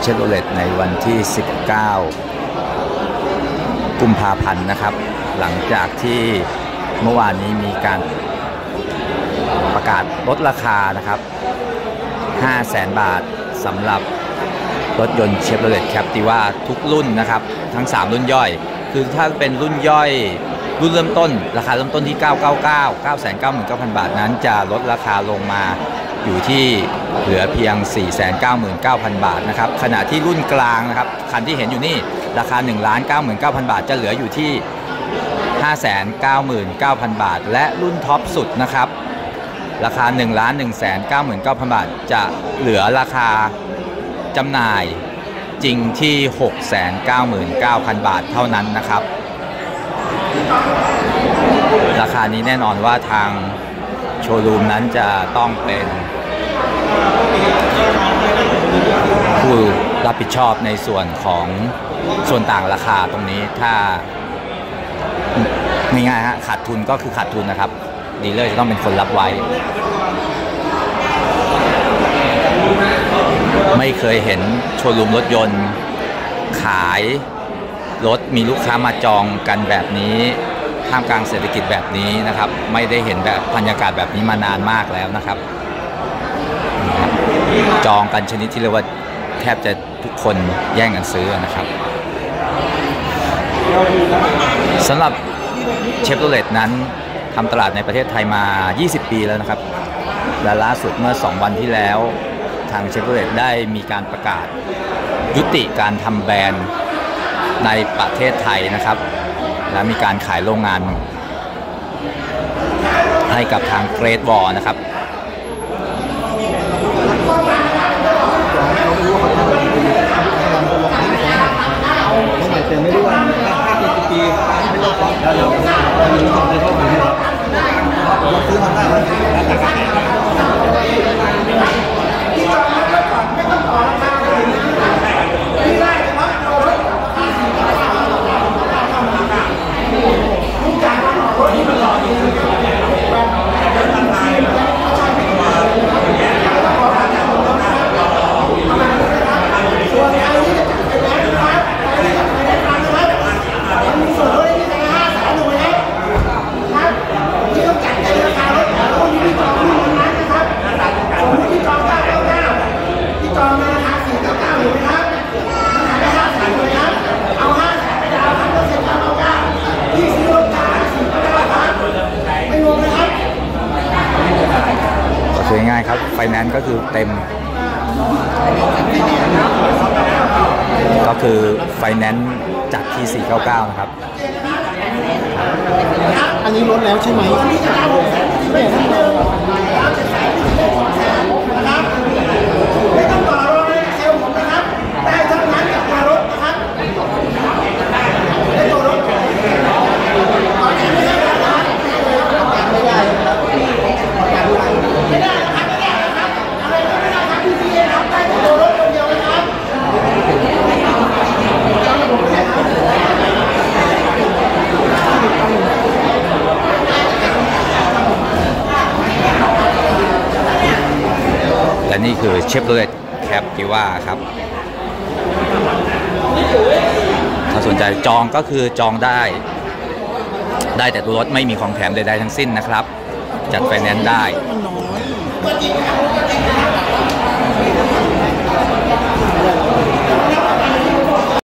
เชฟโรเลตในวันที่ 19 กุมภาพันธ์นะครับหลังจากที่เมื่อวานนี้มีการประกาศลดราคานะครับ 500,000 บาทสำหรับรถยนต์เชฟโรเลตแคปติว่าทุกรุ่นนะครับทั้ง3รุ่นย่อยคือถ้าเป็นรุ่นย่อยรุ่นเริ่มต้นราคาเริ่มต้นที่ 999,000 บาทนั้นจะลดราคาลงมาอยู่ที่เหลือเพียง 499,000 บาทนะครับขณะที่รุ่นกลางนะครับคันที่เห็นอยู่นี่ราคา 1,99,000 บาทจะเหลืออยู่ที่ 599,000 บาทและรุ่นท็อปสุดนะครับราคา 1,199,000 บาทจะเหลือราคาจำหน่ายจริงที่ 699,000 บาทเท่านั้นนะครับราคานี้แน่นอนว่าทางโชว์รูมนั้นจะต้องเป็นผู้รับผิดชอบในส่วนของส่วนต่างราคาตรงนี้ถ้าง่ายๆฮะขาดทุนก็คือขาดทุนนะครับดีลเลอร์จะต้องเป็นคนรับไว้ไม่เคยเห็นโชว์รูมรถยนต์ขายรถมีลูกค้ามาจองกันแบบนี้ท่ามกลางเศรษฐกิจแบบนี้นะครับไม่ได้เห็นแบบบรรยากาศแบบนี้มานานมากแล้วนะครับจองกันชนิดที่เรียกว่าแทบจะทุกคนแย่งกันซื้อนะครับสำหรับเชฟโรเลตนั้นทำตลาดในประเทศไทยมา 20 ปีแล้วนะครับและล่าสุดเมื่อ 2 วันที่แล้วทางเชฟโรเลตได้มีการประกาศยุติการทำแบรนด์ในประเทศไทยนะครับและมีการขายโรงงานให้กับทางเกรทวอลนะครับไม่รู้ว่า5-7 ปีไม่รู้แล้วเราซื้อมาได้ง่ายๆครับไฟแนนซ์ก็คือเต็มก็คือไฟแนนซ์จัดที่499นะครับอันนี้ลดแล้วใช่ไหมไม่ต้องต่อรองในเซลล์ผมนะครับได้ทั้งนั้นกับรถนะครับได้ตัวรถตอนนี้ไม่ได้นะครับไม่ได้ครับไม่ได้นะครับไม่ได้นะครับอะไรก็ไม่ได้ครับพี่ซีครับได้ตัวรถคนเดียวนะครับและนี่คือเชฟโรเลตแคปติว่าครับถ้าสนใจจองก็คือจองได้แต่ตัวรถไม่มีของแถมใดๆทั้งสิ้นนะครับจัดไฟแนนซ์ได้